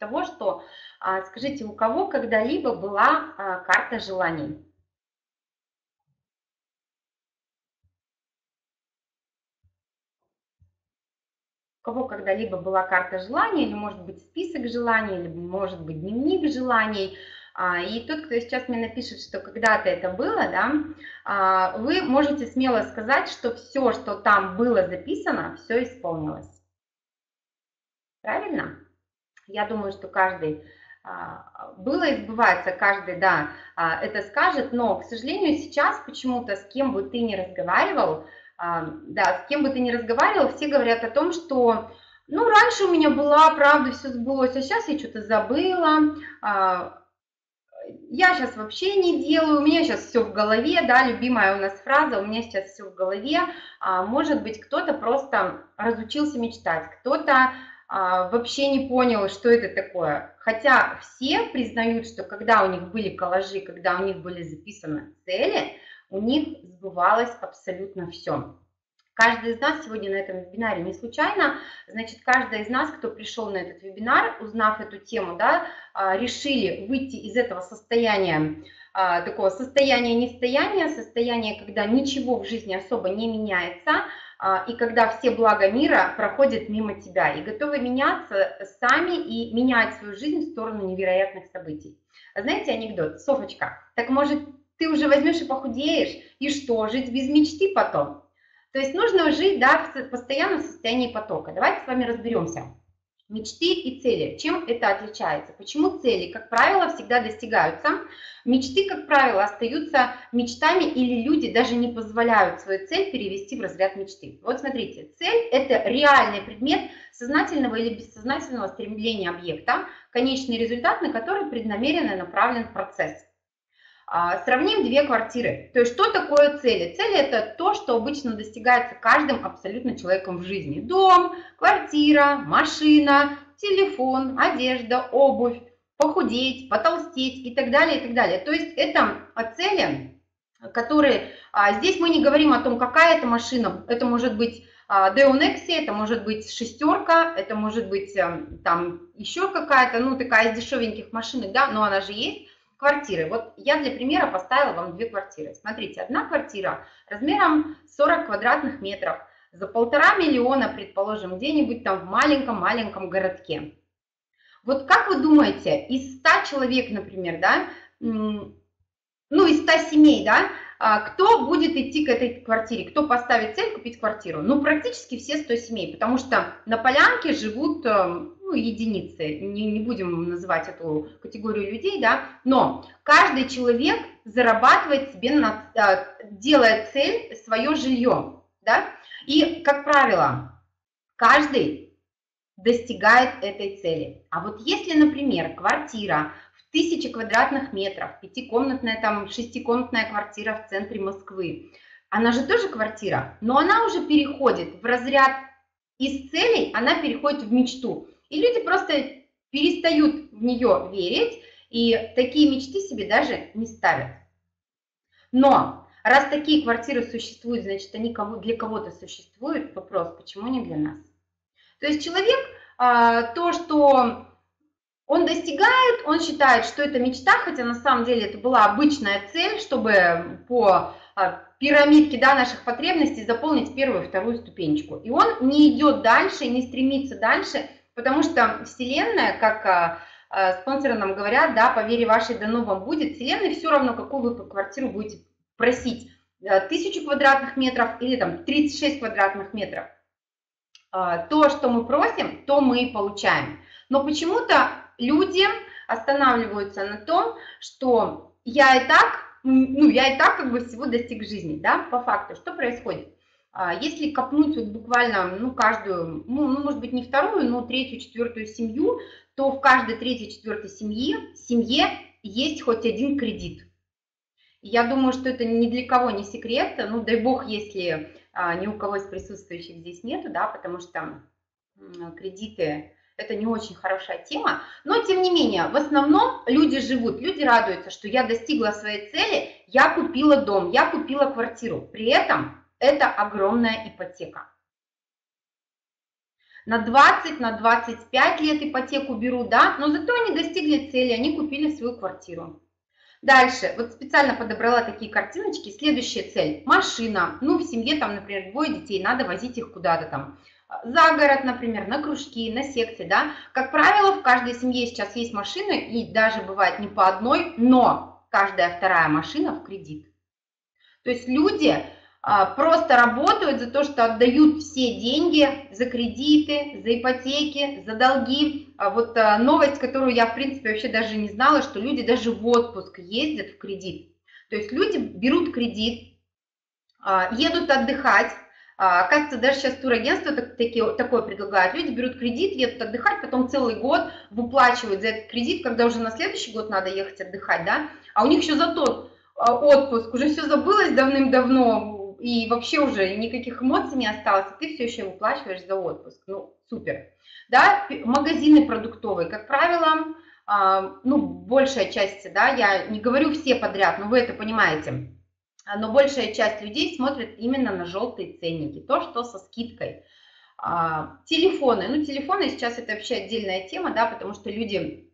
того, что, скажите, у кого когда-либо была карта желаний? У кого когда-либо была карта желаний, или, может быть, список желаний, или, может быть, дневник желаний. И тот, кто сейчас мне напишет, что когда-то это было, да, вы можете смело сказать, что все, что там было записано, все исполнилось. Правильно? Я думаю, что каждый было и сбывается, каждый, да, это скажет, но, к сожалению, сейчас почему-то с кем бы ты ни разговаривал, да, с кем бы ты ни разговаривал, все говорят о том, что, ну, раньше у меня была, правда, все сбылось, а сейчас я что-то забыла, я сейчас вообще не делаю, у меня сейчас все в голове, да, любимая у нас фраза, у меня сейчас все в голове. Может быть, кто-то просто разучился мечтать, кто-то вообще не понял, что это такое. Хотя все признают, что когда у них были коллажи, когда у них были записаны цели, у них сбывалось абсолютно все. Каждый из нас сегодня на этом вебинаре не случайно, значит, каждый из нас, кто пришел на этот вебинар, узнав эту тему, да, решили выйти из этого состояния, такого состояния-нестояния, состояния, когда ничего в жизни особо не меняется, и когда все блага мира проходят мимо тебя, и готовы меняться сами и менять свою жизнь в сторону невероятных событий. Знаете анекдот? Софочка, так может ты уже возьмешь и похудеешь, и что, жить без мечты потом? То есть нужно жить, да, в постоянном состоянии потока. Давайте с вами разберемся. Мечты и цели. Чем это отличается? Почему цели, как правило, всегда достигаются? Мечты, как правило, остаются мечтами или люди даже не позволяют свою цель перевести в разряд мечты. Вот смотрите, цель – это реальный предмет сознательного или бессознательного стремления объекта, конечный результат, на который преднамеренно направлен процесс. Сравним две квартиры. То есть что такое цели? Цели – это то, что обычно достигается каждым абсолютно человеком в жизни. Дом, квартира, машина, телефон, одежда, обувь, похудеть, потолстеть и так далее, и так далее. То есть это цели, которые… Здесь мы не говорим о том, какая это машина. Это может быть Deo Nexia, это может быть шестерка, это может быть там еще какая-то, ну такая из дешевеньких машинок, да, но она же есть. Квартиры. Вот я для примера поставила вам две квартиры. Смотрите, одна квартира размером 40 квадратных метров за 1,5 миллиона, предположим, где-нибудь там в маленьком-маленьком городке. Вот как вы думаете, из 100 человек, например, да, ну, из 100 семей, да, кто будет идти к этой квартире, кто поставит цель купить квартиру? Ну, практически все 100 семей, потому что на Полянке живут, ну, единицы, не будем называть эту категорию людей, да, но каждый человек зарабатывает себе, делая цель свое жилье, да, и, как правило, каждый достигает этой цели. А вот если, например, квартира 1000 квадратных метров, пятикомнатная, там, шестикомнатная квартира в центре Москвы. Она же тоже квартира, но она уже переходит в разряд из целей, она переходит в мечту. И люди просто перестают в нее верить, и такие мечты себе даже не ставят. Но раз такие квартиры существуют, значит, они для кого-то существуют. Вопрос, почему не для нас? То есть человек, то, что он достигает, он считает, что это мечта, хотя на самом деле это была обычная цель, чтобы по пирамидке, да, наших потребностей заполнить первую и вторую ступенечку. И он не идет дальше, не стремится дальше, потому что Вселенная, как спонсоры нам говорят, да, по вере вашей дано вам будет, Вселенной все равно, какую вы квартиру будете просить, 1000 квадратных метров или там 36 квадратных метров. То, что мы просим, то мы и получаем. Но почему-то люди останавливаются на том, что я и так как бы всего достиг жизни, да, по факту. Что происходит? Если копнуть вот буквально, ну, каждую, ну, может быть, не вторую, но третью, четвертую семью, то в каждой третьей, четвертой семье есть хоть один кредит. Я думаю, что это ни для кого не секрет, ну, дай бог, если ни у кого из присутствующих здесь нету, да, потому что кредиты – это не очень хорошая тема, но тем не менее, в основном люди живут, люди радуются, что я достигла своей цели, я купила дом, я купила квартиру, при этом это огромная ипотека. на 20, на 25 лет ипотеку берут, да, но зато они достигли цели, они купили свою квартиру. Дальше, вот специально подобрала такие картиночки. Следующая цель – машина. Ну, в семье там, например, 2 детей, надо возить их куда-то там за город, например, на кружки, на секции, да. Как правило, в каждой семье сейчас есть машины, и даже бывает не по одной, но каждая вторая машина в кредит. То есть люди просто работают за то, что отдают все деньги за кредиты, за ипотеки, за долги. Вот новость, которую я, в принципе, вообще даже не знала, что люди даже в отпуск ездят в кредит. То есть люди берут кредит, едут отдыхать. Оказывается, даже сейчас турагентства такое предлагают. Люди берут кредит, едут отдыхать, потом целый год выплачивают за этот кредит, когда уже на следующий год надо ехать отдыхать, да? А у них еще за тот отпуск уже все забылось давным-давно, и вообще уже никаких эмоций не осталось, и ты все еще выплачиваешь за отпуск. Ну, супер. Да? Магазины продуктовые, как правило, ну, большая часть, да, я не говорю все подряд, но вы это понимаете, но большая часть людей смотрит именно на желтые ценники, то, что со скидкой. Телефоны, ну, телефоны сейчас это вообще отдельная тема, да, потому что люди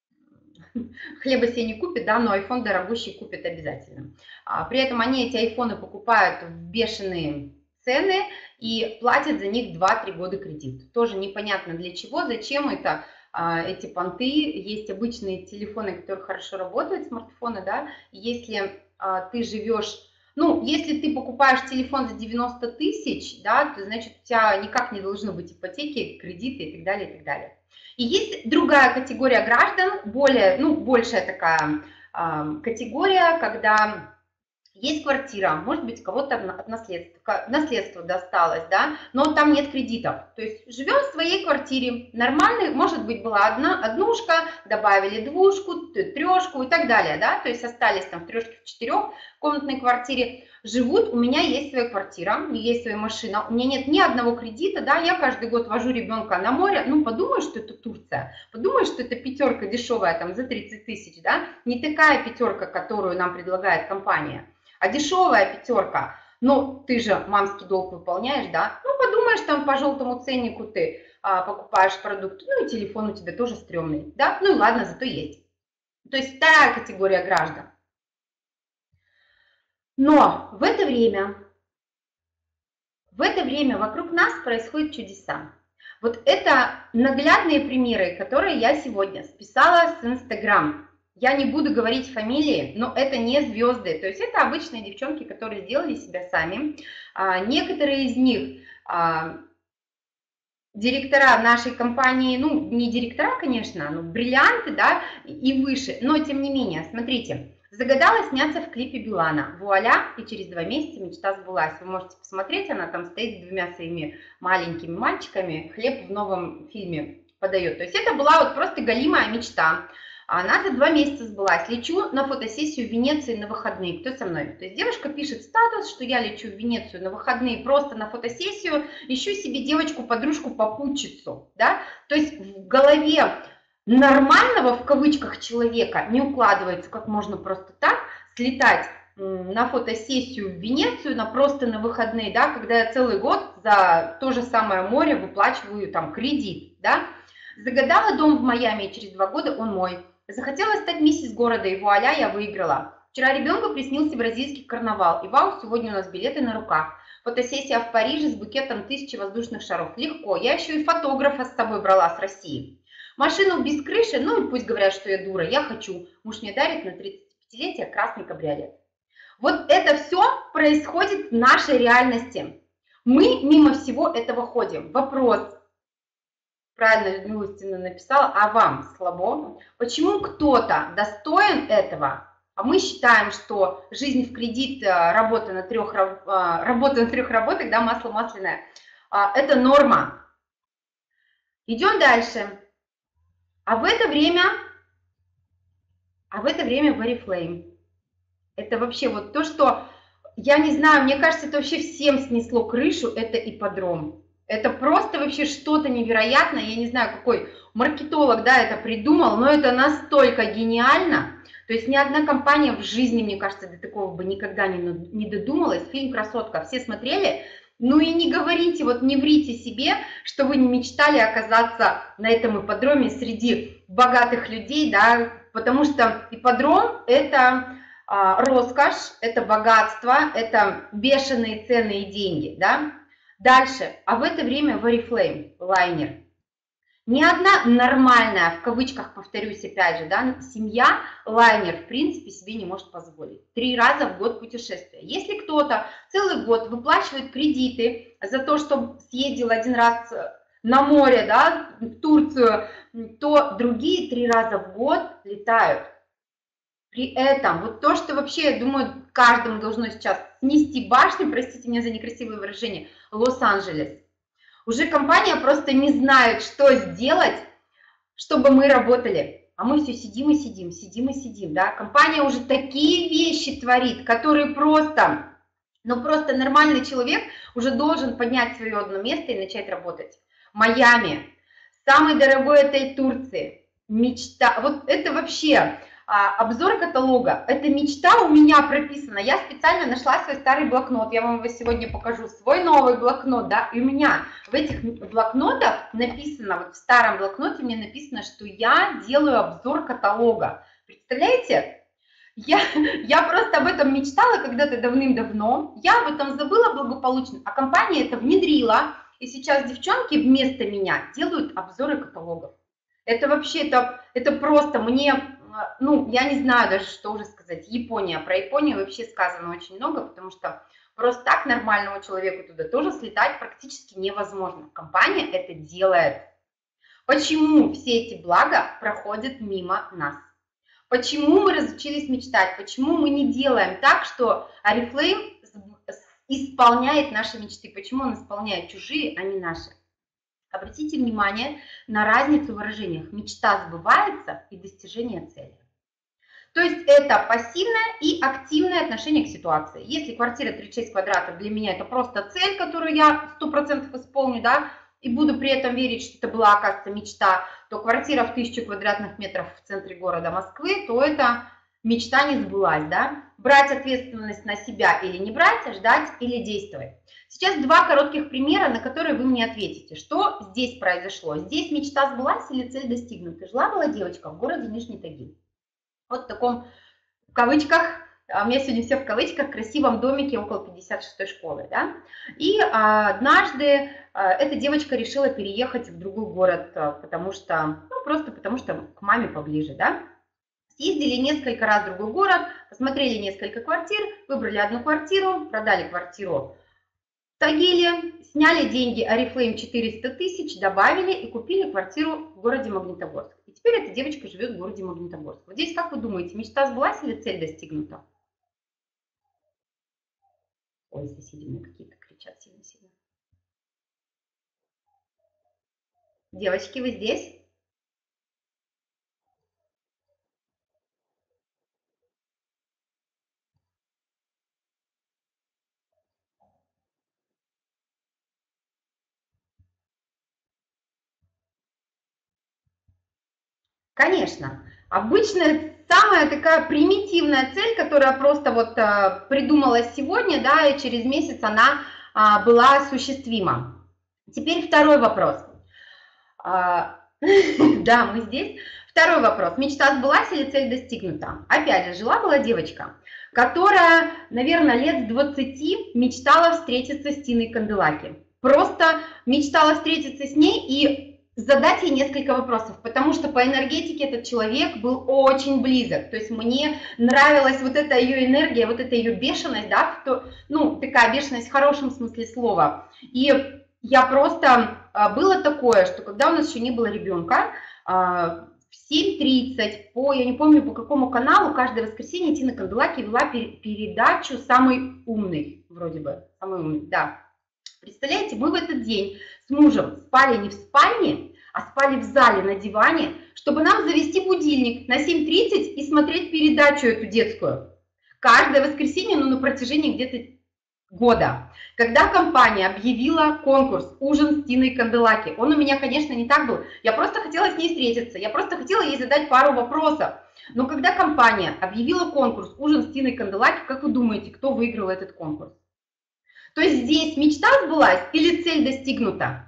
хлеба себе не купят, да, но iPhone дорогущий купят обязательно. При этом они эти айфоны покупают в бешеные цены и платят за них 2-3 года кредит. Тоже непонятно для чего, зачем это, эти понты. Есть обычные телефоны, которые хорошо работают, смартфоны, да, если ты живешь, ну, если ты покупаешь телефон за 90 тысяч, да, то значит у тебя никак не должно быть ипотеки, кредиты и так далее, и так далее. И есть другая категория граждан, более, ну, большая такая категория, когда есть квартира, может быть, кого-то от наследства досталось, да, но там нет кредитов. То есть живем в своей квартире, нормальный, может быть, была однушка, добавили двушку, трешку и так далее, да, то есть остались там в трешке, в 4-комнатной квартире, живут, у меня есть своя квартира, есть своя машина, у меня нет ни одного кредита, да, я каждый год вожу ребенка на море, ну, подумай, что это Турция, подумай, что это пятерка дешевая, там, за 30 тысяч, да, не такая пятерка, которую нам предлагает компания, а дешевая пятерка, ну, ты же мамский долг выполняешь, да, ну, подумаешь, там по желтому ценнику ты покупаешь продукт, ну, и телефон у тебя тоже стрёмный, да, ну, и ладно, зато есть. То есть вторая категория граждан. Но в это время вокруг нас происходят чудеса. Вот это наглядные примеры, которые я сегодня списала с Инстаграм. Я не буду говорить фамилии, но это не звезды, то есть это обычные девчонки, которые сделали себя сами. Некоторые из них директора нашей компании, ну не директора, конечно, но бриллианты, да, и выше, но тем не менее, смотрите, загадала сняться в клипе Билана, вуаля, и через 2 месяца мечта сбылась. Вы можете посмотреть, она там стоит с 2 своими маленькими мальчиками, хлеб в новом фильме подает. То есть это была вот просто голимая мечта. Она за 2 месяца сбылась. Лечу на фотосессию в Венеции на выходные. Кто со мной? То есть девушка пишет статус, что я лечу в Венецию на выходные просто на фотосессию, ищу себе девочку, подружку, попутчицу. Да? То есть в голове нормального, в кавычках, человека не укладывается, как можно просто так слетать на фотосессию в Венецию, просто на выходные, да, когда я целый год за то же самое море выплачиваю там кредит. Да? Загадала дом в Майами, и через 2 года он мой. Захотела стать миссис города, и вуаля, я выиграла. Вчера ребенку приснился бразильский карнавал, и вау, сегодня у нас билеты на руках. Фотосессия в Париже с букетом 1000 воздушных шаров. Легко, я еще и фотографа с собой брала с России. Машину без крыши, ну и пусть говорят, что я дура, я хочу. Муж мне дарит на 35-летие красный кабриолет. Вот это все происходит в нашей реальности. Мы мимо всего этого ходим. Вопрос. Правильно Людмила Устина написала, а вам слабо? Почему кто-то достоин этого, а мы считаем, что жизнь в кредит, работа на 3 работах, да, масло масляное, это норма. Идем дальше. А в это время Oriflame. Это вообще вот то, что, я не знаю, мне кажется, это вообще всем снесло крышу, это ипподром. Это просто вообще что-то невероятное, я не знаю, какой маркетолог, да, это придумал, но это настолько гениально. То есть ни одна компания в жизни, мне кажется, до такого бы никогда не додумалась. Фильм «Красотка» все смотрели? Ну и не говорите, вот не врите себе, что вы не мечтали оказаться на этом ипподроме среди богатых людей, да, потому что ипподром – это роскошь, это богатство, это бешеные цены и деньги, да. Дальше, а в это время в Oriflame лайнер. Ни одна нормальная, в кавычках повторюсь опять же, да, семья лайнер в принципе себе не может позволить. 3 раза в год путешествия. Если кто-то целый год выплачивает кредиты за то, что съездил один раз на море, да, в Турцию, то другие 3 раза в год летают. При этом, вот то, что вообще, я думаю, каждому должно сейчас снести башню, простите меня за некрасивое выражение, Лос-Анджелес. Уже компания просто не знает, что сделать, чтобы мы работали. А мы все сидим и сидим, сидим и сидим, да. Компания уже такие вещи творит, которые просто, ну просто нормальный человек уже должен поднять свое одно место и начать работать. Майами, самый дорогой отель Турции, мечта. Вот это вообще... Обзор каталога. Это мечта у меня прописана. Я специально нашла свой старый блокнот. Я вам его сегодня покажу. Свой новый блокнот, да. И у меня в этих блокнотах написано, вот в старом блокноте мне написано, что я делаю обзор каталога. Представляете? Я просто об этом мечтала когда-то давным-давно. Я об этом забыла благополучно. А компания это внедрила. И сейчас девчонки вместо меня делают обзоры каталогов. Это вообще, это просто мне... Ну, я не знаю даже, что уже сказать. Япония. Про Японию вообще сказано очень много, потому что просто так нормальному человеку туда тоже слетать практически невозможно. Компания это делает. Почему все эти блага проходят мимо нас? Почему мы разучились мечтать? Почему мы не делаем так, что Oriflame исполняет наши мечты? Почему он исполняет чужие, а не наши? Обратите внимание на разницу в выражениях. Мечта сбывается и достижение цели. То есть это пассивное и активное отношение к ситуации. Если квартира 36 квадратов для меня это просто цель, которую я 100% исполню, да, и буду при этом верить, что это была, оказывается, мечта, то квартира в 1000 квадратных метров в центре города Москвы, то это мечта не сбылась, да. Брать ответственность на себя или не брать, ждать или действовать. Сейчас 2 коротких примера, на которые вы мне ответите. Что здесь произошло? Здесь мечта сбылась или цель достигнута? Жила-была девочка в городе Нижний Тагил. Вот в таком, в кавычках, у меня сегодня все в кавычках, красивом домике около 56-й школы. Да? И однажды эта девочка решила переехать в другой город, потому что, ну, просто потому что к маме поближе. Да? Съездили несколько раз в другой город, посмотрели несколько квартир, выбрали одну квартиру, продали квартиру в Тагиле, сняли деньги Oriflame 400 тысяч, добавили и купили квартиру в городе Магнитогорск. И теперь эта девочка живет в городе Магнитогорск. Вот здесь, как вы думаете, мечта сбылась или цель достигнута? Ой, соседи мне какие-то кричат сильно-сильно. Девочки, вы здесь? Конечно. Обычная, самая такая примитивная цель, которая просто вот придумалась сегодня, да, и через месяц она была осуществима. Теперь второй вопрос. Да, мы здесь. Второй вопрос. Мечта сбылась или цель достигнута? Опять же, жила-была девочка, которая, наверное, лет с 20 мечтала встретиться с Тиной Канделаки. Просто мечтала встретиться с ней и задать ей несколько вопросов, потому что по энергетике этот человек был очень близок. То есть мне нравилась вот эта ее энергия, вот эта ее бешеность, да, ну, такая бешеность в хорошем смысле слова. И я просто... Было такое, что когда у нас еще не было ребенка, в 7:30, я не помню по какому каналу, каждое воскресенье Тина Канделаки вела передачу «Самый умный», вроде бы, «Самый умный», да. Представляете, мы в этот день с мужем спали не в спальне, а спали в зале на диване, чтобы нам завести будильник на 7:30 и смотреть передачу эту детскую. Каждое воскресенье, ну, на протяжении где-то года, когда компания объявила конкурс «Ужин с Тиной Канделаки». Он у меня, конечно, не так был. Я просто хотела с ней встретиться, я просто хотела ей задать пару вопросов. Но когда компания объявила конкурс «Ужин с Тиной Канделаки», как вы думаете, кто выиграл этот конкурс? То есть здесь мечта сбылась или цель достигнута?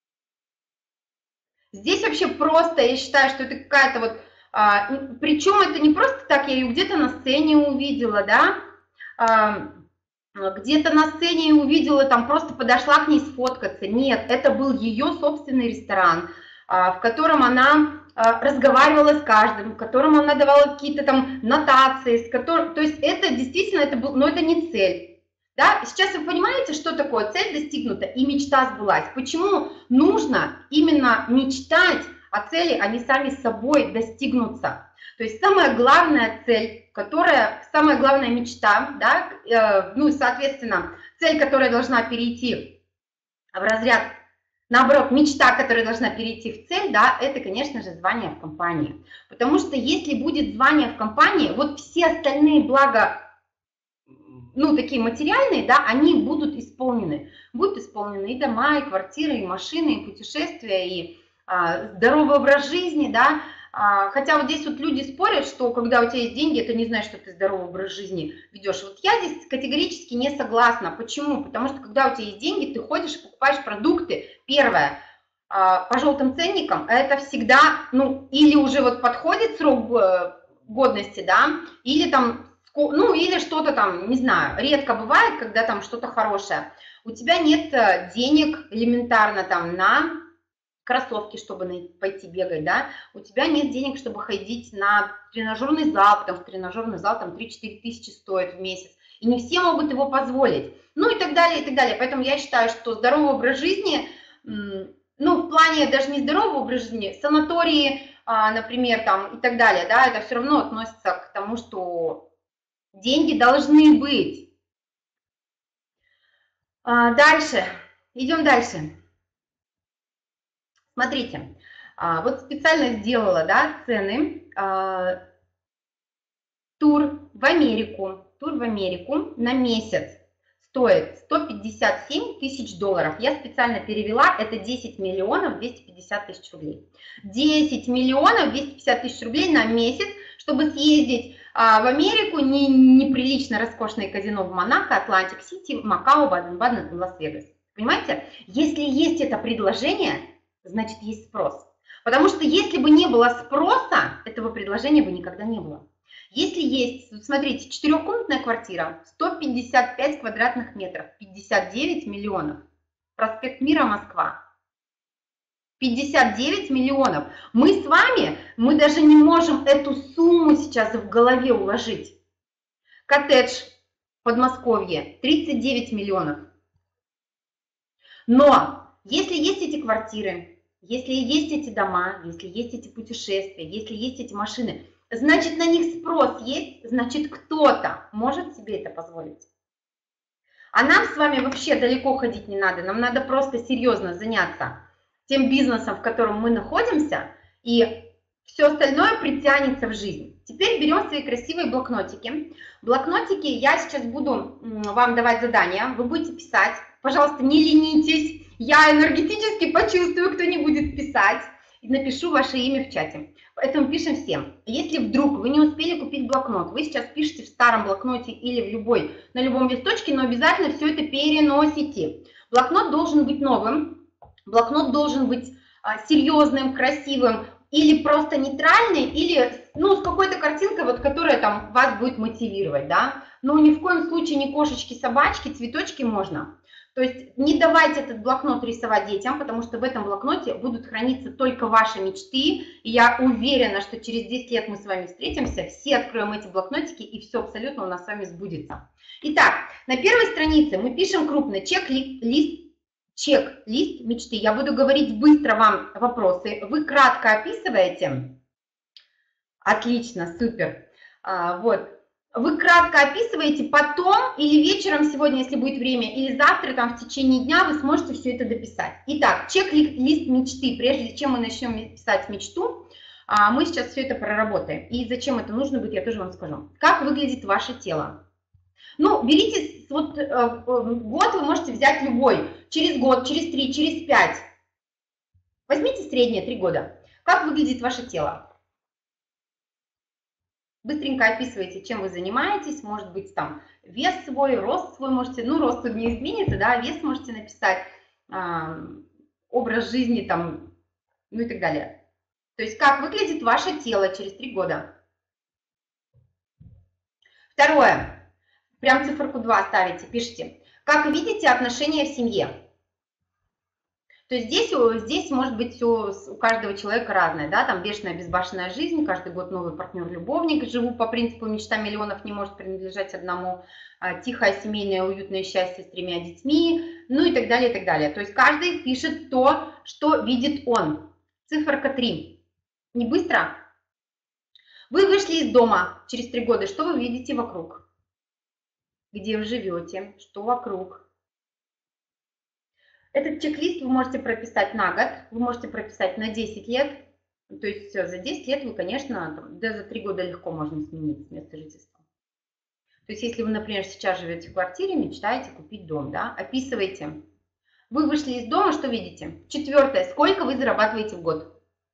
Здесь вообще просто, я считаю, что это какая-то вот, причем это не просто так, я ее где-то на сцене увидела, да, где-то на сцене увидела, там просто подошла к ней сфоткаться. Нет, это был ее собственный ресторан, в котором она разговаривала с каждым, в котором она давала какие-то там нотации, то есть это действительно, это был, но это не цель. Да? Сейчас вы понимаете, что такое цель достигнута и мечта сбылась. Почему нужно именно мечтать о цели, они сами собой достигнутся. То есть самая главная цель, самая главная мечта, да, ну и соответственно цель, которая должна перейти в разряд, наоборот, мечта, которая должна перейти в цель, да, это, конечно же, звание в компании. Потому что если будет звание в компании, вот все остальные блага, ну, такие материальные, да, они будут исполнены. Будут исполнены и дома, и квартиры, и машины, и путешествия, и здоровый образ жизни, да. Хотя вот здесь вот люди спорят, что когда у тебя есть деньги, это не значит, что ты здоровый образ жизни ведешь. Вот я здесь категорически не согласна. Почему? Потому что когда у тебя есть деньги, ты ходишь и покупаешь продукты. Первое, по желтым ценникам, это всегда, ну, или уже вот подходит срок годности, да, или там, ну, или что-то там, не знаю, редко бывает, когда там что-то хорошее. У тебя нет денег элементарно там на кроссовки, чтобы пойти бегать, да, у тебя нет денег, чтобы ходить на тренажерный зал, потому что тренажерный зал там 3-4 тысячи стоит в месяц, и не все могут его позволить, ну и так далее, и так далее. Поэтому я считаю, что здоровый образ жизни, ну, в плане даже не здорового образа жизни, санатории, например, там и так далее, да, это все равно относится к тому, что деньги должны быть. Дальше, идем дальше. Смотрите, вот специально сделала, да, цены, тур в Америку на месяц стоит 157 тысяч долларов. Я специально перевела, это 10 миллионов 250 тысяч рублей. 10 миллионов 250 тысяч рублей на месяц, чтобы съездить в Америку, неприлично роскошное казино в Монако, Атлантик-Сити, Макао, Баден-Баден и Лас-Вегас. Понимаете? Если есть это предложение, значит есть спрос. Потому что если бы не было спроса, этого предложения бы никогда не было. Если есть, смотрите, четырехкомнатная квартира, 155 квадратных метров, 59 миллионов. Проспект Мира, Москва. 59 миллионов. Мы с вами, мы даже не можем эту сумму сейчас в голове уложить. Коттедж в Подмосковье, 39 миллионов. Но если есть эти квартиры, если есть эти дома, если есть эти путешествия, если есть эти машины, значит, на них спрос есть, значит, кто-то может себе это позволить. А нам с вами вообще далеко ходить не надо, нам надо просто серьезно заняться тем бизнесом, в котором мы находимся, и все остальное притянется в жизнь. Теперь берем свои красивые блокнотики. Блокнотики я сейчас буду вам давать задания, вы будете писать. Пожалуйста, не ленитесь, я энергетически почувствую, кто не будет писать, и напишу ваше имя в чате. Поэтому пишем всем. Если вдруг вы не успели купить блокнот, вы сейчас пишете в старом блокноте или на любом листочке, но обязательно все это переносите. Блокнот должен быть новым, блокнот должен быть серьезным, красивым, или просто нейтральный, или ну, с какой-то картинкой, вот, которая там вас будет мотивировать, да. Но ни в коем случае не кошечки, собачки, цветочки можно. То есть не давайте этот блокнот рисовать детям, потому что в этом блокноте будут храниться только ваши мечты. И я уверена, что через 10 лет мы с вами встретимся, все откроем эти блокнотики, и все абсолютно у нас с вами сбудется. Итак, на первой странице мы пишем крупно чек-лист мечты. Я буду говорить быстро вам вопросы. Вы кратко описываете. Отлично, супер. Вот. Вы кратко описываете, потом или вечером сегодня, если будет время, или завтра, там в течение дня вы сможете все это дописать. Итак, чек-лист мечты. Прежде чем мы начнем писать мечту, мы сейчас все это проработаем. И зачем это нужно будет, я тоже вам скажу. Как выглядит ваше тело? Ну, берите, вот год вы можете взять любой. Через год, через 3, через 5. Возьмите среднее 3 года. Как выглядит ваше тело? Быстренько описывайте, чем вы занимаетесь, может быть, там вес свой, рост свой можете, ну, рост тут не изменится, да, вес можете написать, образ жизни там, ну и так далее. То есть как выглядит ваше тело через 3 года. Второе. Прям циферку 2 ставите, пишите. Как видите отношения в семье? То есть здесь может быть все у каждого человека разное, да, там бешеная безбашенная жизнь, каждый год новый партнер-любовник, живу по принципу мечта миллионов не может принадлежать одному, тихое семейное уютное счастье с 3 детьми, ну и так далее, и так далее. То есть каждый пишет то, что видит он. Циферка 3. Не быстро? Вы вышли из дома через 3 года, что вы видите вокруг? Где вы живете? Что вокруг? Этот чек-лист вы можете прописать на год, вы можете прописать на 10 лет. То есть за 10 лет вы, конечно, да, за 3 года легко можно сменить место жительства. То есть если вы, например, сейчас живете в квартире, мечтаете купить дом, да, описывайте. Вы вышли из дома, что видите? Четвертое. Сколько вы зарабатываете в год?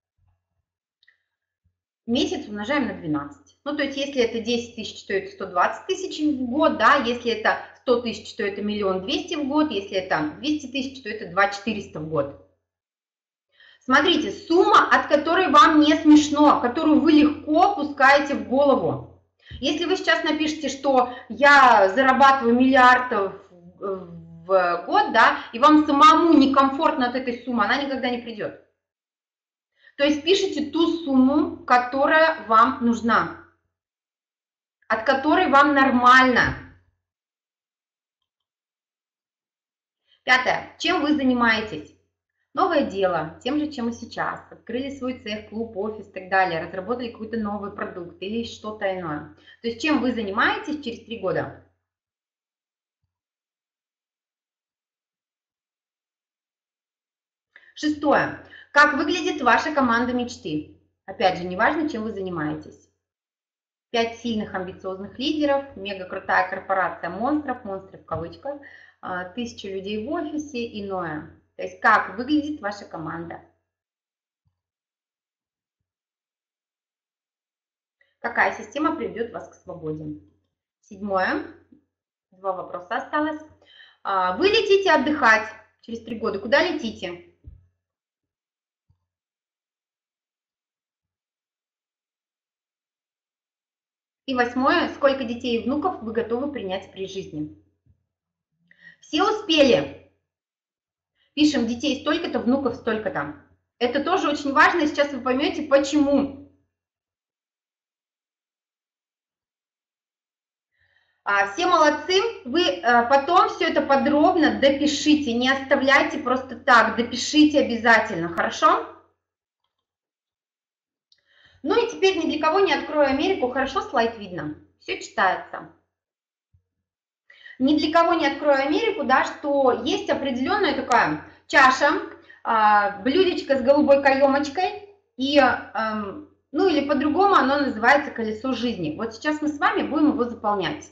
Месяц умножаем на 12. Ну, то есть если это 10 тысяч, то это 120 тысяч в год, да, если это 100 тысяч, то это 1 200 000 в год, если это 200 тысяч, то это 2 400 в год. Смотрите, сумма, от которой вам не смешно, которую вы легко пускаете в голову. Если вы сейчас напишите, что я зарабатываю миллиардов в год, да, и вам самому некомфортно от этой суммы, она никогда не придет. То есть пишите ту сумму, которая вам нужна, от которой вам нормально. Пятое. Чем вы занимаетесь? Новое дело, тем же, чем и сейчас. Открыли свой цех, клуб, офис и так далее, разработали какой-то новый продукт или что-то иное. То есть чем вы занимаетесь через 3 года? Шестое. Как выглядит ваша команда мечты? Опять же, неважно, чем вы занимаетесь. 5 сильных амбициозных лидеров, мега крутая корпорация монстров, монстры в кавычках, 1000 людей в офисе, иное. То есть как выглядит ваша команда? Какая система приведет вас к свободе? Седьмое. 2 вопроса осталось. Вы летите отдыхать через 3 года. Куда летите? И 8. Сколько детей и внуков вы готовы принять при жизни? Все успели? Пишем детей столько-то, внуков столько-то. Это тоже очень важно, и сейчас вы поймете, почему. Все молодцы, вы потом все это подробно допишите, не оставляйте просто так, допишите обязательно, хорошо? Ну и теперь ни для кого не открою Америку, хорошо слайд видно, все читается. Ни для кого не открою Америку, да, что есть определенная такая чаша, блюдечко с голубой каемочкой, и, ну или по-другому оно называется колесо жизни. Вот сейчас мы с вами будем его заполнять.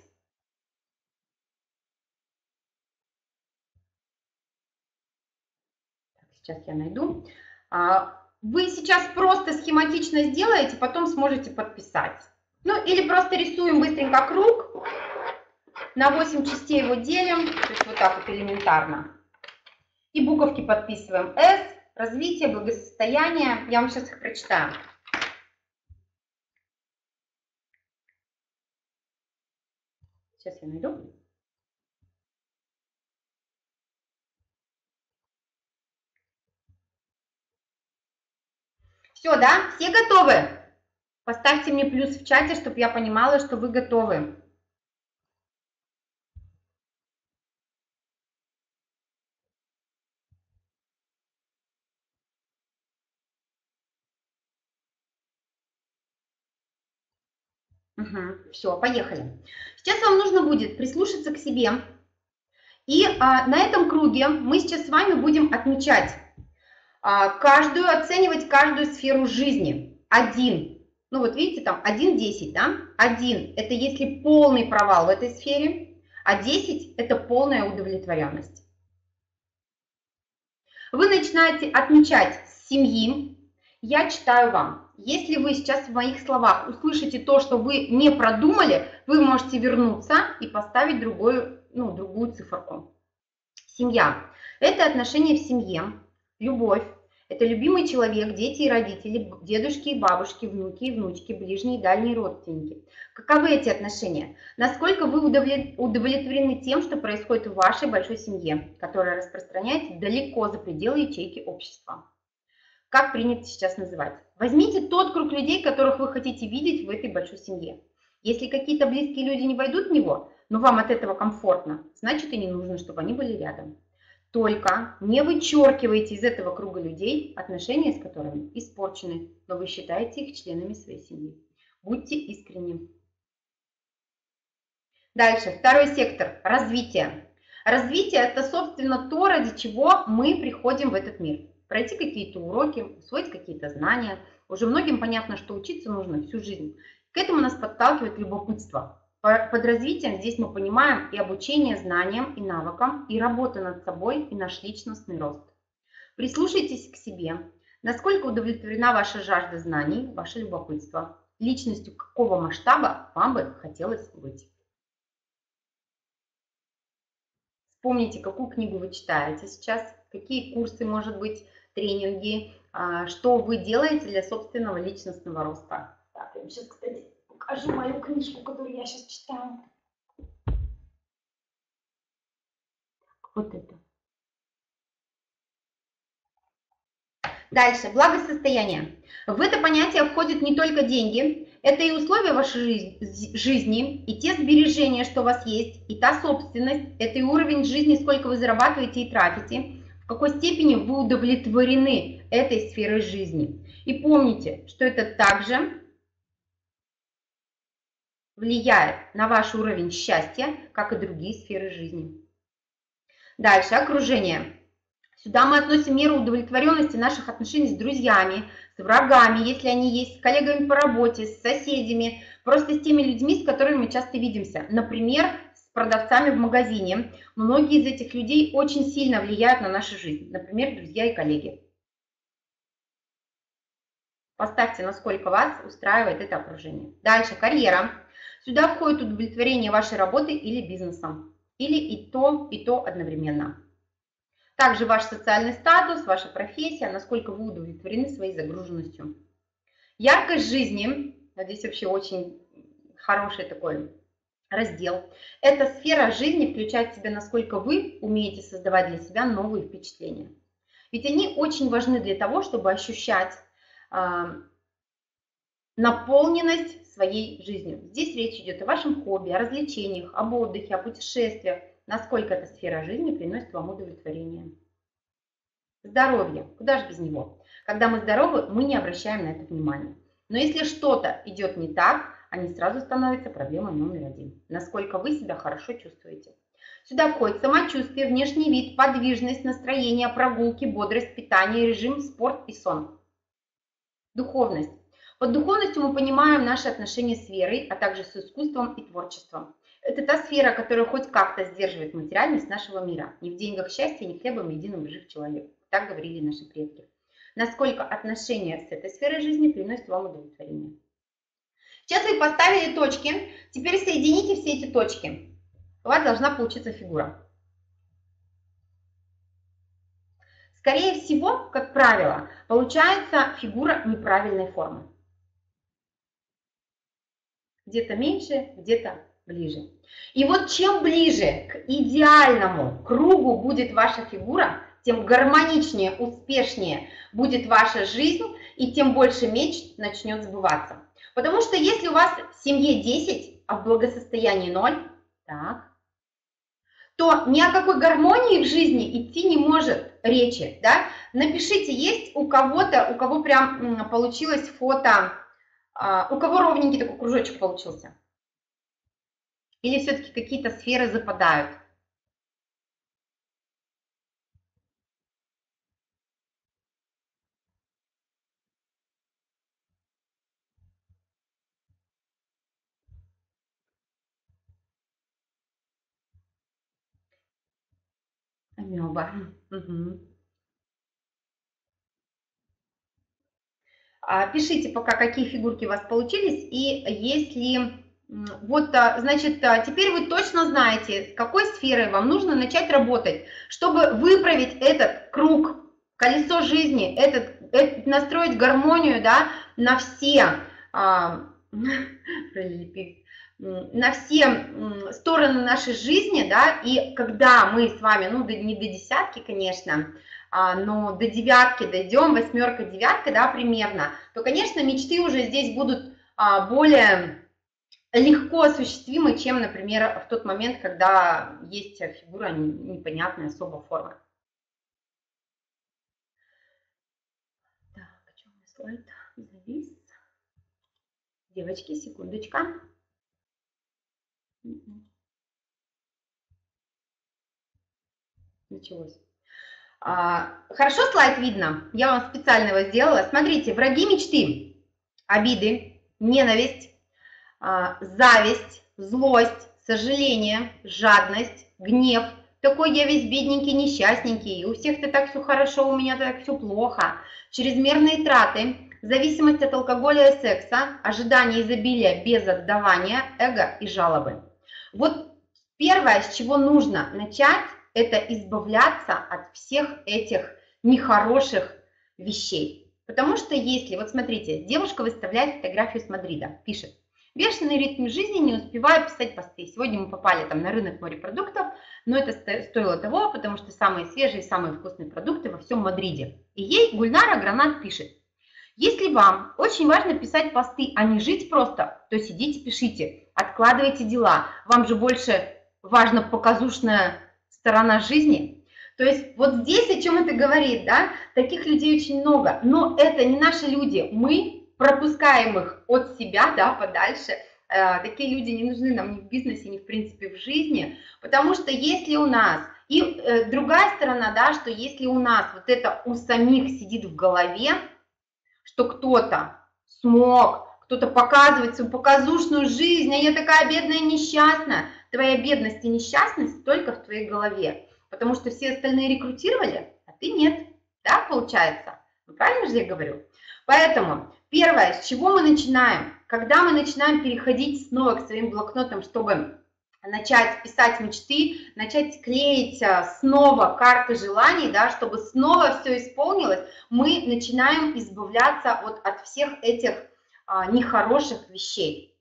Сейчас я найду. Вы сейчас просто схематично сделаете, потом сможете подписать. Ну или просто рисуем быстренько круг, на 8 частей его делим, то есть вот так вот элементарно. И буковки подписываем. С, развитие, благосостояние. Я вам сейчас их прочитаю. Сейчас я найду. Все, да? Все готовы? Поставьте мне плюс в чате, чтобы я понимала, что вы готовы. Угу. Все, поехали. Сейчас вам нужно будет прислушаться к себе. И на этом круге мы сейчас с вами будем отмечать оценивать каждую сферу жизни. 1. Ну вот видите, там 1-10, да? 1 – это если полный провал в этой сфере, а 10 – это полная удовлетворенность. Вы начинаете отмечать с семьи. Я читаю вам. Если вы сейчас в моих словах услышите то, что вы не продумали, вы можете вернуться и поставить другую циферку. Семья. Это отношения в семье, любовь. Это любимый человек, дети и родители, дедушки и бабушки, внуки и внучки, ближние и дальние родственники. Каковы эти отношения? Насколько вы удовлетворены тем, что происходит в вашей большой семье, которая распространяется далеко за пределы ячейки общества? Как принято сейчас называть? Возьмите тот круг людей, которых вы хотите видеть в этой большой семье. Если какие-то близкие люди не войдут в него, но вам от этого комфортно, значит и не нужно, чтобы они были рядом. Только не вычеркивайте из этого круга людей, отношения с которыми испорчены, но вы считаете их членами своей семьи. Будьте искренни. Дальше, второй сектор – развитие. Развитие – это, собственно, то, ради чего мы приходим в этот мир. Пройти какие-то уроки, усвоить какие-то знания. Уже многим понятно, что учиться нужно всю жизнь. К этому нас подталкивает любопытство. Под развитием здесь мы понимаем и обучение знаниям, и навыкам, и работа над собой, и наш личностный рост. Прислушайтесь к себе. Насколько удовлетворена ваша жажда знаний, ваше любопытство? Личностью какого масштаба вам бы хотелось быть? Вспомните, какую книгу вы читаете сейчас, какие курсы, может быть, тренинги, что вы делаете для собственного личностного роста. Так, я вам сейчас, кстати, покажу мою книжку, которую я сейчас читаю. Вот это. Дальше, благосостояние. В это понятие входят не только деньги, это и условия вашей жизни, и те сбережения, что у вас есть, и та собственность, это и уровень жизни, сколько вы зарабатываете и тратите, в какой степени вы удовлетворены этой сферой жизни. И помните, что это также влияет на ваш уровень счастья, как и другие сферы жизни. Дальше, окружение. Сюда мы относим меру удовлетворенности наших отношений с друзьями, с врагами, если они есть, с коллегами по работе, с соседями, просто с теми людьми, с которыми мы часто видимся. Например, с продавцами в магазине. Многие из этих людей очень сильно влияют на нашу жизнь. Например, друзья и коллеги. Поставьте, насколько вас устраивает это окружение. Дальше, карьера. Сюда входит удовлетворение вашей работы или бизнесом. Или и то одновременно. Также ваш социальный статус, ваша профессия, насколько вы удовлетворены своей загруженностью. Яркость жизни, здесь вообще очень хороший такой раздел. Эта сфера жизни включает в себя, насколько вы умеете создавать для себя новые впечатления. Ведь они очень важны для того, чтобы ощущать наполненность своей жизнью. Здесь речь идет о вашем хобби, о развлечениях, об отдыхе, о путешествиях. Насколько эта сфера жизни приносит вам удовлетворение. Здоровье. Куда же без него? Когда мы здоровы, мы не обращаем на это внимания. Но если что-то идет не так, они сразу становятся проблемой номер один. Насколько вы себя хорошо чувствуете. Сюда входит самочувствие, внешний вид, подвижность, настроение, прогулки, бодрость, питание, режим, спорт и сон. Духовность. Под духовностью мы понимаем наши отношения с верой, а также с искусством и творчеством. Это та сфера, которая хоть как-то сдерживает материальность нашего мира. Не в деньгах счастья, не хлебом единым жив человек. Так говорили наши предки. Насколько отношения с этой сферой жизни приносят вам удовлетворение. Сейчас вы поставили точки. Теперь соедините все эти точки. У вас должна получиться фигура. Скорее всего, как правило, получается фигура неправильной формы. Где-то меньше, где-то ближе. И вот чем ближе к идеальному кругу будет ваша фигура, тем гармоничнее, успешнее будет ваша жизнь, и тем больше мечт начнет сбываться. Потому что если у вас в семье 10, а в благосостоянии 0, так, то ни о какой гармонии в жизни идти не может речи. Да? Напишите, есть у кого-то, у кого прям получилось фото, у кого ровненький такой кружочек получился? Или все-таки какие-то сферы западают? Амеба. Угу. Пишите пока, какие фигурки у вас получились, и если... Вот, значит, теперь вы точно знаете, с какой сферой вам нужно начать работать, чтобы выправить этот круг, колесо жизни, настроить гармонию, да, на все, на все стороны нашей жизни, да, и когда мы с вами, ну, не до десятки, конечно, но до девятки дойдем, восьмерка, девятка, да, примерно, то, конечно, мечты уже здесь будут более легко осуществимы, чем, например, в тот момент, когда есть фигура непонятной особо формы. Так, что у меня слайд завис? Девочки, секундочка. Началось. Хорошо слайд видно? Я вам специально его сделала. Смотрите, враги мечты, обиды, ненависть, зависть, злость, сожаление, жадность, гнев. Такой я весь бедненький, несчастненький, у всех-то так все хорошо, у меня так все плохо. Чрезмерные траты, зависимость от алкоголя и секса, ожидание изобилия без отдавания, эго и жалобы. Вот первое, с чего нужно начать, это избавляться от всех этих нехороших вещей. Потому что если, вот смотрите, девушка выставляет фотографию с Мадрида, пишет: бешеный ритм жизни, не успеваю писать посты. Сегодня мы попали там на рынок морепродуктов, но это стоило того, потому что самые свежие, самые вкусные продукты во всем Мадриде. И ей Гульнара Гранат пишет: если вам очень важно писать посты, а не жить просто, то сидите, пишите, откладывайте дела. Вам же больше важна показушная сторона жизни. То есть вот здесь о чем это говорит, да? Таких людей очень много, но это не наши люди, мы пропускаем их от себя, да, подальше. Такие люди не нужны нам ни в бизнесе, ни в принципе в жизни, потому что если у нас, и другая сторона, да, что если у нас вот это у самих сидит в голове, что кто-то смог, кто-то показывает свою показушную жизнь, а я такая бедная, несчастная, твоя бедность и несчастность только в твоей голове, потому что все остальные рекрутировали, а ты нет, да, получается, ну, правильно же я говорю? Поэтому первое, с чего мы начинаем, когда мы начинаем переходить снова к своим блокнотам, чтобы начать писать мечты, начать клеить снова карты желаний, да, чтобы снова все исполнилось, мы начинаем избавляться вот от всех этих нехороших вещей.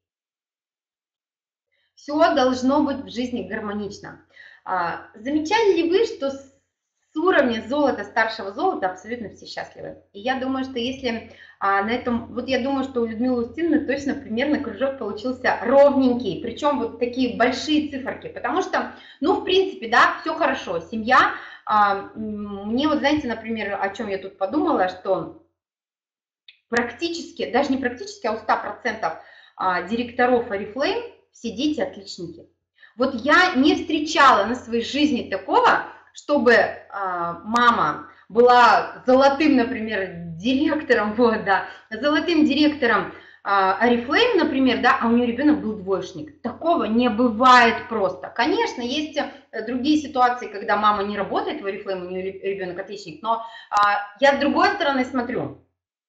Все должно быть в жизни гармонично. Замечали ли вы, что с уровня золота, старшего золота абсолютно все счастливы? И я думаю, что если на этом, вот я думаю, что у Людмилы Устиновны точно примерно кружок получился ровненький, причем вот такие большие циферки, потому что, ну, в принципе, да, все хорошо, семья, мне вот, знаете, например, о чем я тут подумала, что практически, даже не практически, а у 100% директоров Oriflame все дети отличники. Вот я не встречала на своей жизни такого, чтобы мама была золотым, например, директором, вот, да, золотым директором Oriflame, например, да, а у нее ребенок был двоечник. Такого не бывает просто. Конечно, есть другие ситуации, когда мама не работает в Oriflame, у нее ребенок отличник, но я с другой стороны смотрю.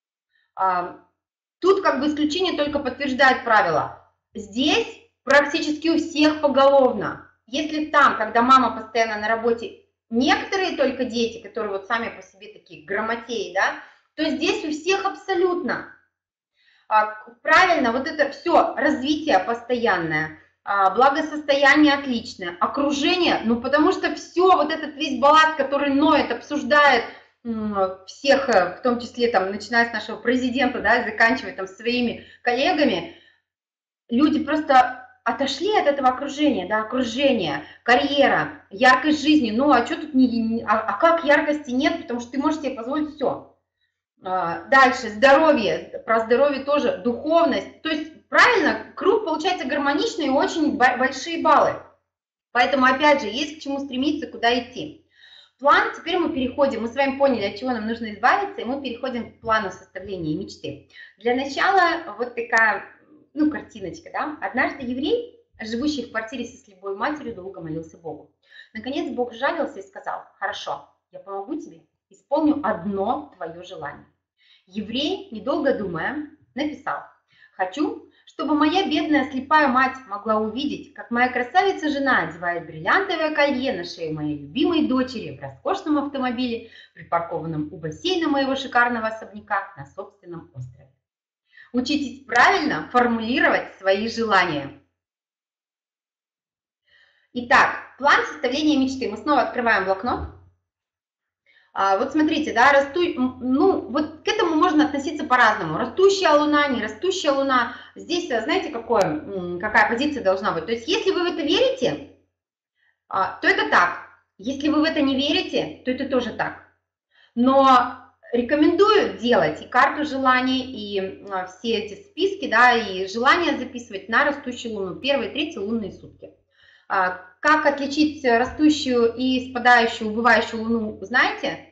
Тут как бы исключение только подтверждает правило. Здесь практически у всех поголовно. Если там, когда мама постоянно на работе, некоторые только дети, которые вот сами по себе такие грамотеи, да, то здесь у всех абсолютно. Правильно, вот это все развитие постоянное, благосостояние отличное, окружение, ну потому что все, вот этот весь балласт, который ноет, обсуждает всех, в том числе там, начиная с нашего президента, да, заканчивая там своими коллегами, люди просто отошли от этого окружения, да, окружение, карьера, яркость жизни, ну а что тут как яркости нет, потому что ты можешь себе позволить все. Дальше, здоровье, про здоровье тоже, духовность, то есть правильно, круг получается гармоничный и очень большие баллы, поэтому опять же есть к чему стремиться, куда идти. План, теперь мы переходим, мы с вами поняли, от чего нам нужно избавиться, и мы переходим к плану составления мечты. Для начала вот такая, ну, картиночка, да. Однажды еврей, живущий в квартире со слепой матерью, долго молился Богу. Наконец Бог жалился и сказал: хорошо, я помогу тебе, исполню одно твое желание. Еврей, недолго думая, написал: «Хочу, чтобы моя бедная слепая мать могла увидеть, как моя красавица-жена одевает бриллиантовое колье на шею моей любимой дочери в роскошном автомобиле, припаркованном у бассейна моего шикарного особняка на собственном острове». Учитесь правильно формулировать свои желания. Итак, план составления мечты. Мы снова открываем блокнот. Вот смотрите, да, вот к этому можно относиться по-разному. Растущая луна, не растущая луна. Здесь, знаете, какая позиция должна быть? То есть, если вы в это верите, то это так. Если вы в это не верите, то это тоже так. Но рекомендую делать и карту желаний, и все эти списки, да, и желания записывать на растущую луну, первые, третьи лунные сутки. Как отличить растущую и спадающую, убывающую луну, знаете?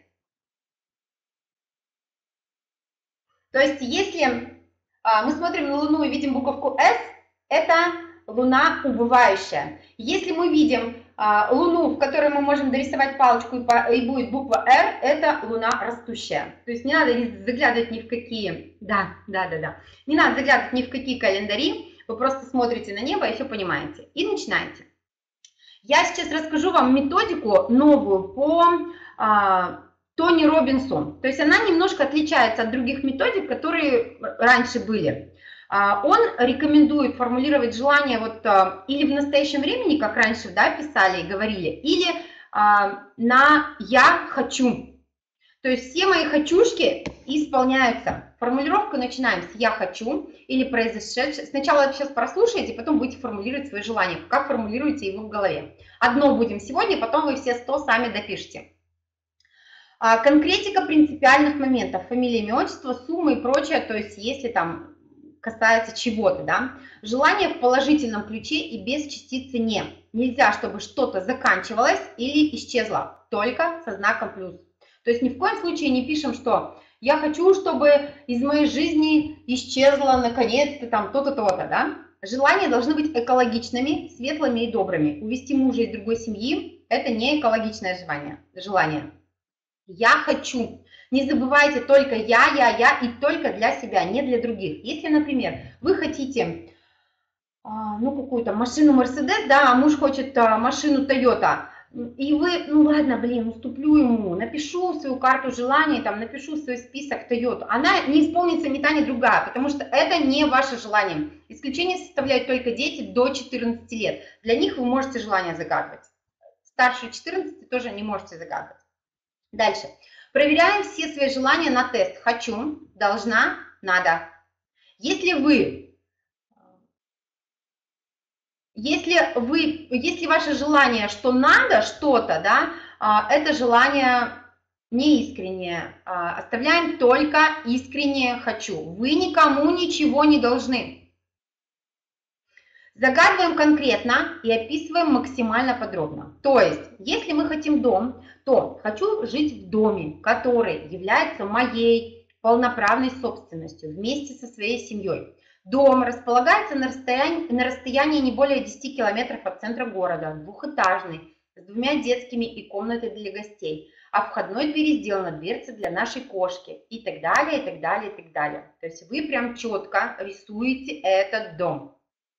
То есть, если мы смотрим на луну и видим буковку S, это луна убывающая. Если мы видим луну, в которой мы можем дорисовать палочку и будет буква R, это луна растущая. То есть не надо заглядывать ни в какие, не надо заглядывать ни в какие календари, вы просто смотрите на небо и все понимаете. И начинаете. Я сейчас расскажу вам методику новую по Тони Робинсон. То есть она немножко отличается от других методик, которые раньше были. Он рекомендует формулировать желание вот или в настоящем времени, как раньше, да, писали и говорили, или на «я хочу». То есть все мои хочушки исполняются. Формулировку начинаем с «я хочу» или «произошедшее». Сначала сейчас прослушайте, потом будете формулировать свои желания. Как формулируете его в голове. Одно будем сегодня, потом вы все 100 сами допишите. Конкретика принципиальных моментов. Фамилия, имя, отчество, сумма и прочее. То есть если там касается чего-то, да. Желание в положительном ключе и без частицы «не». Нельзя, чтобы что-то заканчивалось или исчезло. Только со знаком плюс. То есть ни в коем случае не пишем, что я хочу, чтобы из моей жизни исчезло наконец-то там то-то, то-то, да. Желания должны быть экологичными, светлыми и добрыми. Увести мужа из другой семьи – это не экологичное желание. Я хочу. Не забывайте только я и только для себя, не для других. Если, например, вы хотите какую-то машину Mercedes, да, а муж хочет машину Toyota, и вы, уступлю ему, напишу свою карту желаний, там, напишу свой список Toyota, она не исполнится ни та, ни другая, потому что это не ваше желание. Исключение составляют только дети до 14 лет. Для них вы можете желание загадывать. Старше 14 тоже не можете загадывать. Дальше. Проверяем все свои желания на тест. Хочу, должна, надо. Если ваше желание, что надо что-то, да, это желание неискреннее. Оставляем только искреннее хочу. Вы никому ничего не должны. Загадываем конкретно и описываем максимально подробно. То есть, если мы хотим дом, то хочу жить в доме, который является моей полноправной собственностью вместе со своей семьей. Дом располагается на расстоянии не более 10 километров от центра города, двухэтажный, с 2 детскими и комнатой для гостей. А в входной двери сделана дверца для нашей кошки и так далее, и так далее, и так далее. То есть вы прям четко рисуете этот дом.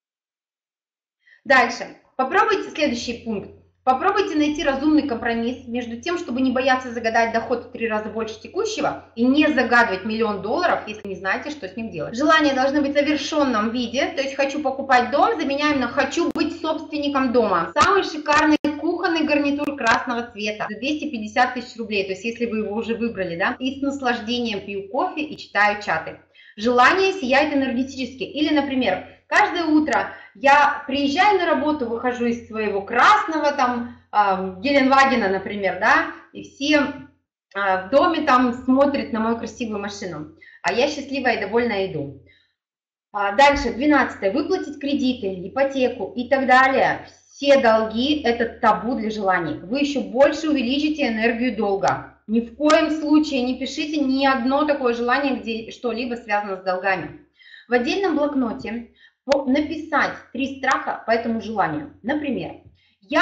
Дальше. Попробуйте следующий пункт. Попробуйте найти разумный компромисс между тем, чтобы не бояться загадать доход в 3 раза больше текущего и не загадывать $1 000 000, если не знаете, что с ним делать. Желания должны быть в завершенном виде, то есть хочу покупать дом, заменяем на хочу быть собственником дома. Самый шикарный кухонный гарнитур красного цвета за 250 000 рублей, то есть если вы его уже выбрали, да, и с наслаждением пью кофе и читаю чаты. Желание сияет энергетически. Или, например, каждое утро я приезжаю на работу, выхожу из своего красного там Геленвагена, например, да, и все в доме там смотрят на мою красивую машину, а я счастливая и довольная иду. Дальше, 12. Выплатить кредиты, ипотеку и так далее. Все долги – это табу для желаний. Вы еще больше увеличите энергию долга. Ни в коем случае не пишите ни одно такое желание, где что-либо связано с долгами. В отдельном блокноте написать 3 страха по этому желанию. Например,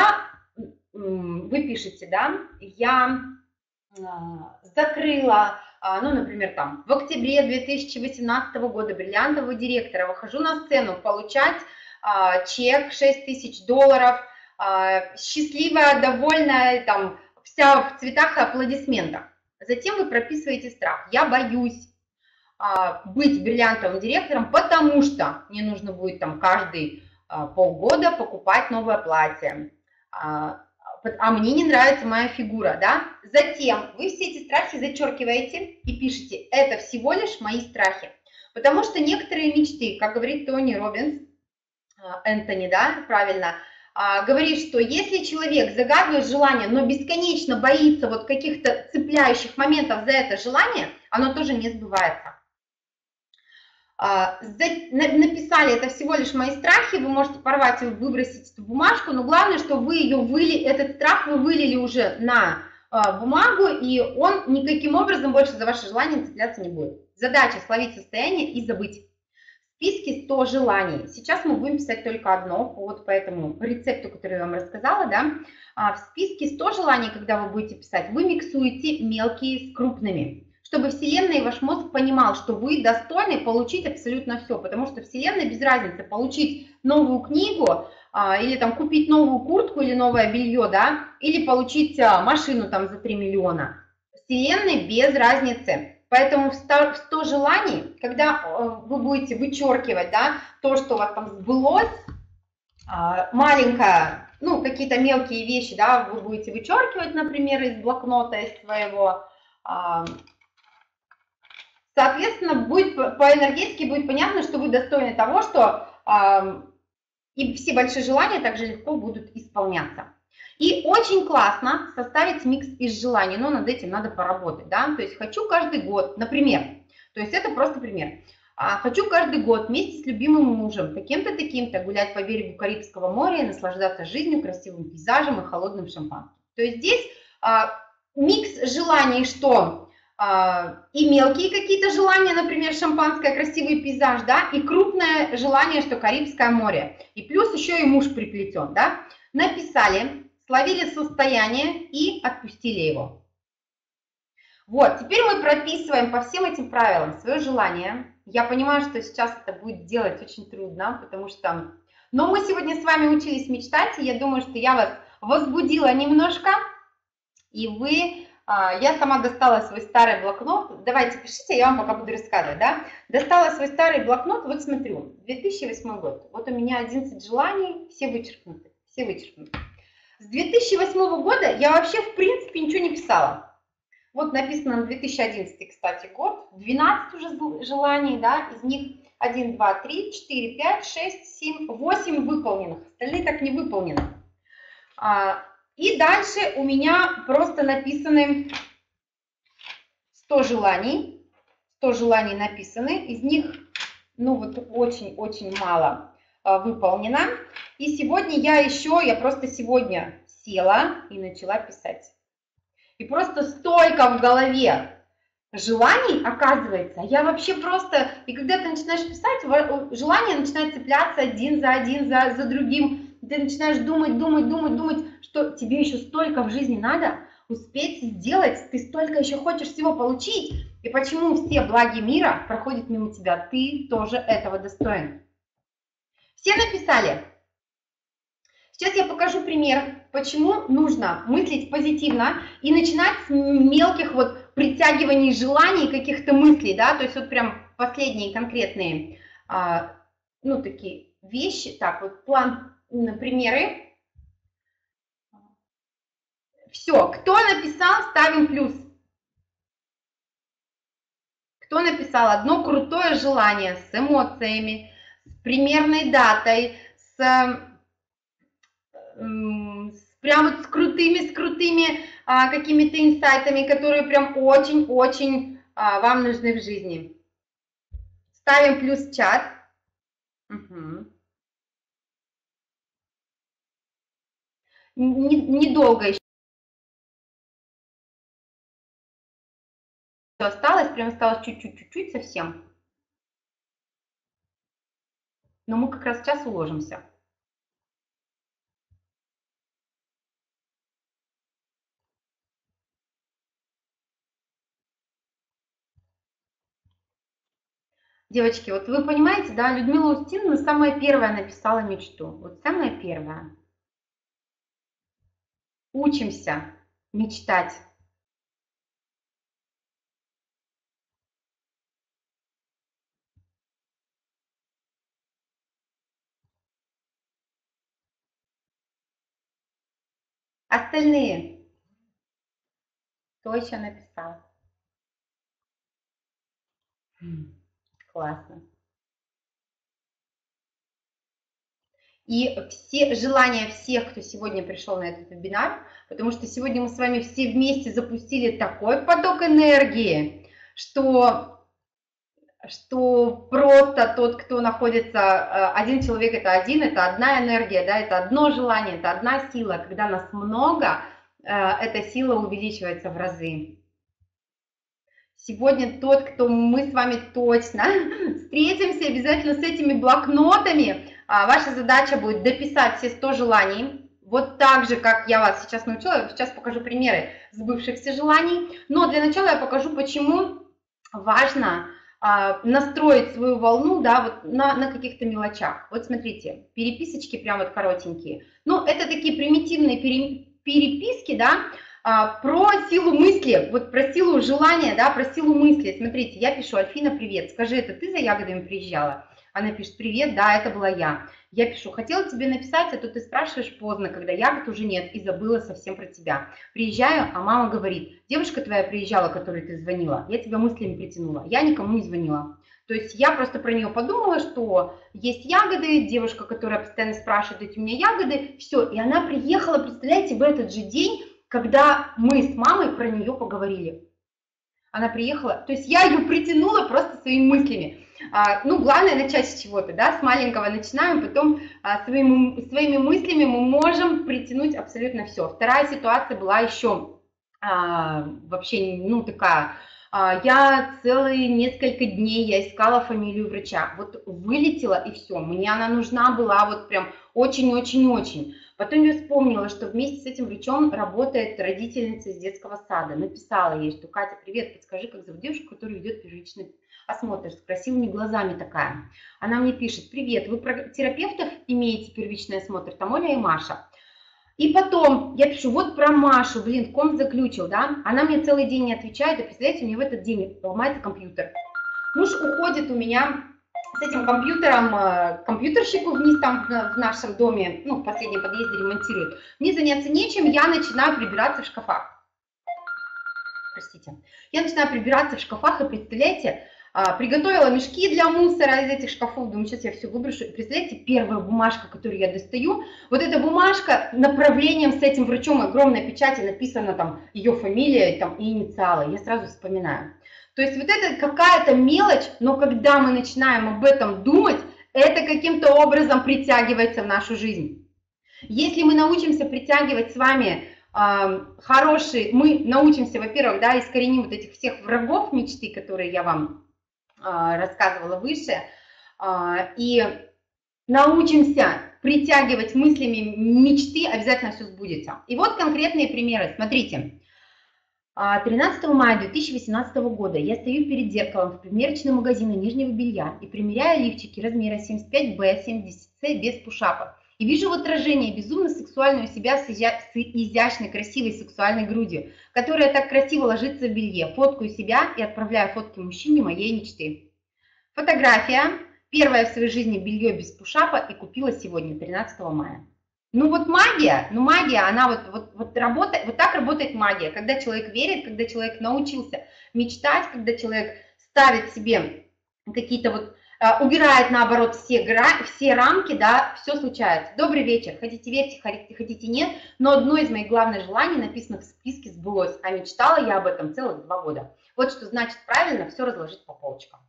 вы пишете, да, я закрыла ну, например, там, в октябре 2018 года бриллиантового директора выхожу на сцену получать чек $6000, счастливая, довольная, там, вся в цветах и аплодисментах. Затем вы прописываете страх. Я боюсь быть бриллиантовым директором, потому что мне нужно будет там каждый полгода покупать новое платье. А мне не нравится моя фигура, да? Затем вы все эти страхи зачеркиваете и пишете, это всего лишь мои страхи. Потому что некоторые мечты, как говорит Тони Роббинс, Энтони, да, правильно, говорит, что если человек загадывает желание, но бесконечно боится вот каких-то цепляющих моментов за это желание, оно тоже не сбывается. Написали, это всего лишь мои страхи, вы можете порвать и выбросить эту бумажку, но главное, что вы ее этот страх вы вылили уже на бумагу, и он никаким образом больше за ваше желание цепляться не будет. Задача словить состояние и забыть. В списке 100 желаний. Сейчас мы будем писать только одно, вот по этому рецепту, который я вам рассказала, да. В списке 100 желаний, когда вы будете писать, вы миксуете мелкие с крупными, чтобы Вселенная и ваш мозг понимал, что вы достойны получить абсолютно все, потому что Вселенной без разницы получить новую книгу, или там купить новую куртку или новое белье, да, или получить машину там за 3 миллиона. Вселенной без разницы. Поэтому в 100 желаний, когда вы будете вычеркивать, да, то, что у вас там сбылось, маленькое, ну, какие-то мелкие вещи, да, вы будете вычеркивать, например, из блокнота, из своего, соответственно, будет, по энергетике будет понятно, что вы достойны того, что и все большие желания также легко будут исполняться. И очень классно составить микс из желаний, но над этим надо поработать, да, то есть хочу каждый год, например, то есть это просто пример, хочу каждый год вместе с любимым мужем, таким-то, таким-то, гулять по берегу Карибского моря и наслаждаться жизнью, красивым пейзажем и холодным шампанским. То есть здесь микс желаний, что и мелкие какие-то желания, например, шампанское, красивый пейзаж, да, и крупное желание, что Карибское море, и плюс еще и муж приплетен, да, написали, словили состояние и отпустили его. Вот, теперь мы прописываем по всем этим правилам свое желание. Я понимаю, что сейчас это будет делать очень трудно, потому что... Но мы сегодня с вами учились мечтать, и я думаю, что я вас возбудила немножко, и вы... Я сама достала свой старый блокнот. Давайте пишите, я вам пока буду рассказывать, да. Достала свой старый блокнот, вот смотрю, 2008 год. Вот у меня 11 желаний, все вычеркнуты, все вычеркнуты. С 2008 года я вообще, в принципе, ничего не писала. Вот написано на 2011, кстати, год. 12 уже желаний, да, из них 1, 2, 3, 4, 5, 6, 7, 8 выполненных. Остальные так не выполнены. И дальше у меня просто написаны 100 желаний. 100 желаний написаны, из них, ну вот очень-очень мало выполнено. И сегодня я просто сегодня села и начала писать. И просто столько в голове желаний, оказывается, я вообще просто... И когда ты начинаешь писать, желание начинает цепляться один за другим. Ты начинаешь думать, что тебе еще столько в жизни надо успеть сделать, ты столько еще хочешь всего получить. И почему все благи мира проходят мимо тебя, ты тоже этого достоин. Все написали? Сейчас я покажу пример, почему нужно мыслить позитивно и начинать с мелких вот притягиваний желаний, каких-то мыслей, да, то есть вот прям последние конкретные, ну, такие вещи. Так, вот план, примеры. Все, кто написал, ставим плюс. Кто написал одно крутое желание с эмоциями, с примерной датой, прям вот с крутыми какими-то инсайтами, которые прям очень-очень вам нужны в жизни. Ставим плюс в чат. Угу. Недолго еще осталось, прям осталось чуть-чуть совсем. Но мы как раз сейчас уложимся. Девочки, вот вы понимаете, да, Людмила Устиновна самая первая написала мечту. Вот самая первая. Учимся мечтать. Остальные, кто еще написал? Классно. И все желания всех, кто сегодня пришел на этот вебинар, потому что сегодня мы с вами все вместе запустили такой поток энергии, что просто тот, кто находится, один человек это одна энергия, да, это одно желание, это одна сила. Когда нас много, эта сила увеличивается в разы. Сегодня тот, кто мы с вами точно встретимся обязательно с этими блокнотами. Ваша задача будет дописать все 100 желаний. Вот так же, как я вас сейчас научила, сейчас покажу примеры сбывшихся желаний. Но для начала я покажу, почему важно настроить свою волну, да, вот на каких-то мелочах. Вот смотрите, переписочки прям вот коротенькие. Ну, это такие примитивные переписки, да, про силу мысли, вот про силу желания, да, про силу мысли. Смотрите, я пишу: Альфина, привет, скажи, это ты за ягодами приезжала? Она пишет: привет, да, это была я. Я пишу: хотела тебе написать, а то ты спрашиваешь поздно, когда ягод уже нет, и забыла совсем про тебя. Приезжаю, а мама говорит: девушка твоя приезжала, которой ты звонила, я тебя мыслями притянула. Я никому не звонила. То есть я просто про нее подумала, что есть ягоды, девушка, которая постоянно спрашивает, эти у меня ягоды, все. И она приехала, представляете, в этот же день, когда мы с мамой про нее поговорили. Она приехала, то есть я ее притянула просто своими мыслями. Ну, главное начать с чего-то, да, с маленького начинаем, потом своими мыслями мы можем притянуть абсолютно все. Вторая ситуация была еще вообще, ну, такая. Я целые несколько дней я искала фамилию врача. Вот вылетела и все. Мне она нужна была вот прям очень-очень-очень. Потом я вспомнила, что вместе с этим врачом работает родительница из детского сада. Написала ей, что: Катя, привет, подскажи, как зовут девушку, которая ведет первичный осмотр, с красивыми глазами такая. Она мне пишет: привет, вы про терапевтов имеете первичный осмотр, там Оля и Маша. И потом я пишу: вот про Машу, блин, ком заключил, да? Она мне целый день не отвечает, и представляете, у нее в этот день ломается компьютер. Муж уходит у меня с этим компьютером, компьютерщику вниз там в нашем доме, ну, в последнем подъезде ремонтирует. Мне заняться нечем, я начинаю прибираться в шкафах. Простите. Я начинаю прибираться в шкафах, и представляете, приготовила мешки для мусора из этих шкафов, думаю, сейчас я все выброшу. И представляете, первая бумажка, которую я достаю, вот эта бумажка направлением с этим врачом, огромной печати, написана там ее фамилия там, и инициалы. Я сразу вспоминаю. То есть вот это какая-то мелочь, но когда мы начинаем об этом думать, это каким-то образом притягивается в нашу жизнь. Если мы научимся притягивать с вами хорошие, мы научимся, во-первых, да, искореним вот этих всех врагов мечты, которые я вам рассказывала выше, и научимся притягивать мыслями мечты, обязательно все сбудется. И вот конкретные примеры. Смотрите, 13 мая 2018 года я стою перед зеркалом в примерочном магазине нижнего белья и примеряю лифчики размера 75B, 70C без пушапа. И вижу в отражении безумно сексуальную себя с изящной, красивой сексуальной грудью, которая так красиво ложится в белье. Фоткаю себя и отправляю фотки мужчине моей мечты. Фотография. Первая в своей жизни белье без пушапа, и купила сегодня, 13 мая. Ну вот магия, она вот работает, вот так работает магия. Когда человек верит, когда человек научился мечтать, когда человек ставит себе какие-то вот, убирает наоборот все рамки, да, все случается. Добрый вечер, хотите верьте, хотите нет, но одно из моих главных желаний, написанных в списке, сбылось, а мечтала я об этом целых 2 года. Вот что значит правильно все разложить по полочкам.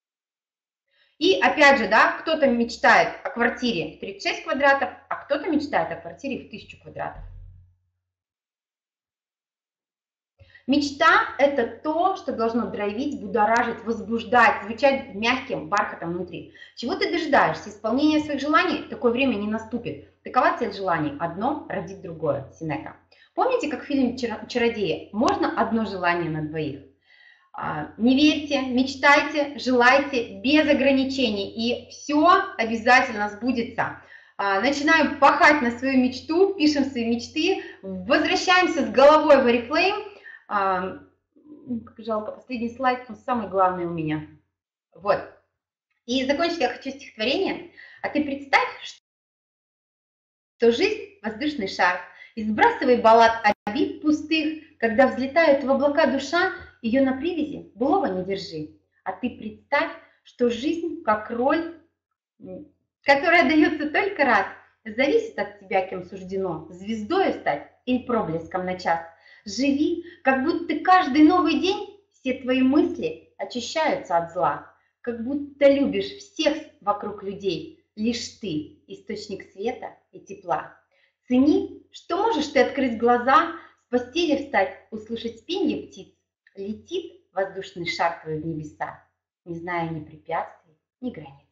И опять же, да, кто-то мечтает о квартире в 36 квадратов, а кто-то мечтает о квартире в 1000 квадратов. Мечта – это то, что должно драйвить, будоражить, возбуждать, звучать мягким бархатом внутри. Чего ты дожидаешься? Исполнение своих желаний? Такое время не наступит. Такова цель желаний. Одно родит другое. Сенека. Помните, как в фильме «Чародеи»? Можно одно желание на двоих? Не верьте, мечтайте, желайте без ограничений, и все обязательно сбудется. Начинаем пахать на свою мечту, пишем свои мечты, возвращаемся с головой в Oriflame. Жалко, последний слайд, он самый главный у меня. Вот. И закончить я хочу стихотворение. А ты представь, что жизнь – воздушный шар, и сбрасывай баллад обид пустых, когда взлетает в облака душа, ее на привязи былого не держи. А ты представь, что жизнь как роль, которая дается только раз, зависит от тебя, кем суждено, звездой стать или проблеском на час. Живи, как будто каждый новый день все твои мысли очищаются от зла, как будто любишь всех вокруг людей, лишь ты – источник света и тепла. Цени, что можешь ты открыть глаза, с постели встать, услышать пенье птиц. Летит воздушный шар твой в небеса, не зная ни препятствий, ни границ.